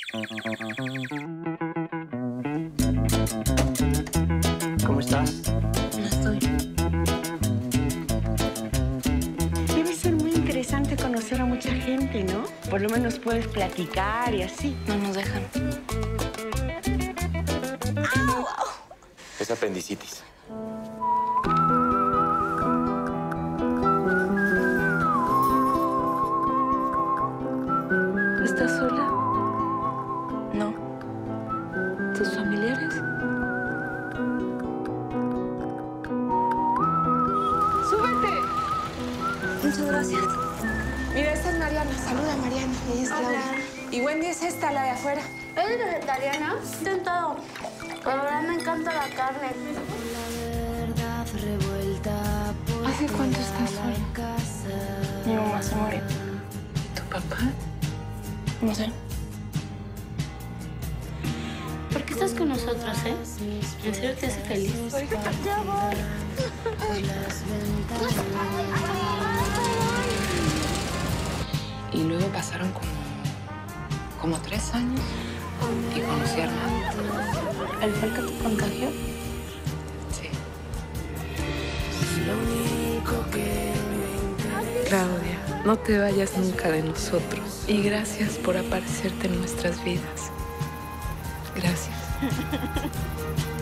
¿Cómo estás? No estoy. Debe ser muy interesante conocer a mucha gente, ¿no? Por lo menos puedes platicar y así. No nos dejan. Es apendicitis. ¿Estás sola? No. ¿Tus familiares? ¡Súbete! Muchas gracias. Mira, esta es Mariana. Saluda a Mariana. Ella es Claudia. Y Wendy es esta, la de afuera. ¿Eres vegetariana? He intentado. Pero la verdad me encanta la carne. ¿Hace cuánto estás sola? Mi mamá se murió. ¿Tu papá? No sé. ¿Por qué estás con nosotros, eh? ¿En serio te hace feliz? Ya voy. Y luego pasaron como 3 años y conocí a Armando. ¿Él fue el que te contagió? Sí. Claudia, no te vayas nunca de nosotros. Y gracias por aparecerte en nuestras vidas. Gracias.